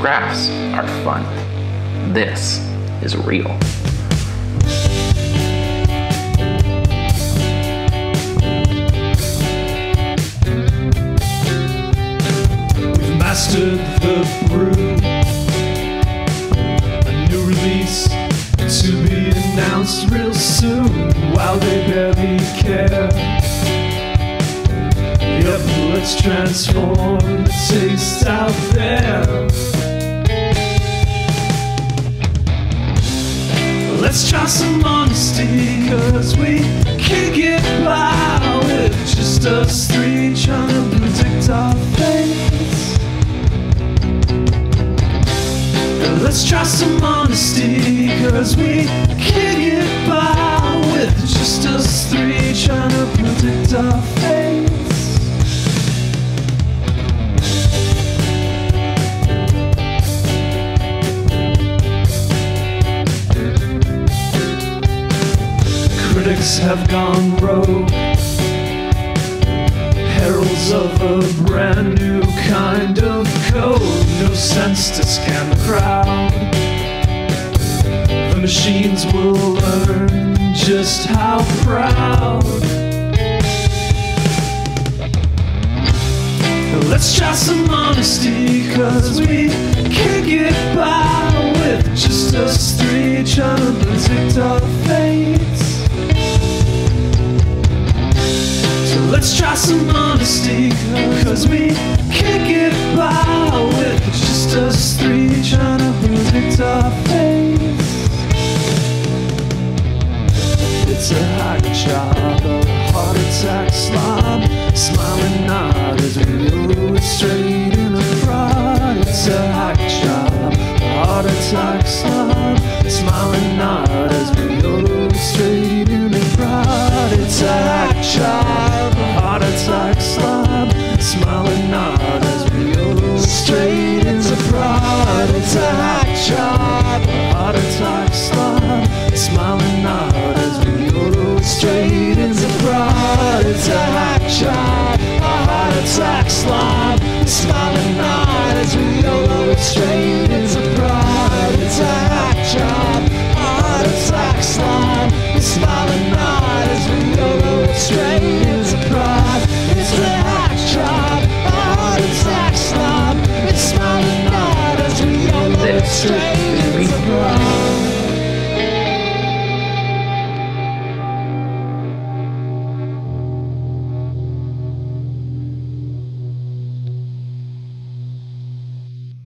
Graphs are fun. This is real. We've mastered the brew. A new release to be announced real soon, while they barely care. Yep, let's transform the taste out there. Let's try some honesty, cause we can't get by with just us three trying to predict our fates. Let's try some honesty, cause we can't get by with just us three trying to predict our fates. Critics have gone rogue, heralds of a brand new kind of code. No sense to scam the crowd. The machines will learn just how proud. Let's try some honesty, cause we can't get by with just us three trying to predict our fates. Let's try some honesty, cause we can't get by with just us three trying to predict our fates. It's a hack job, a heart attack slob, smiling nod as we go straight in a fraud. It's a hack job, a heart attack slob, smiling nod as we go straight in a fraud. It's a hack job, heart attack slob, smiling nod as we go straight into fraud. It's a hack job, heart attack slob, smiling nod as we go straight into fraud. It's a hack job, a heart attack slob, smiling nod as we go straight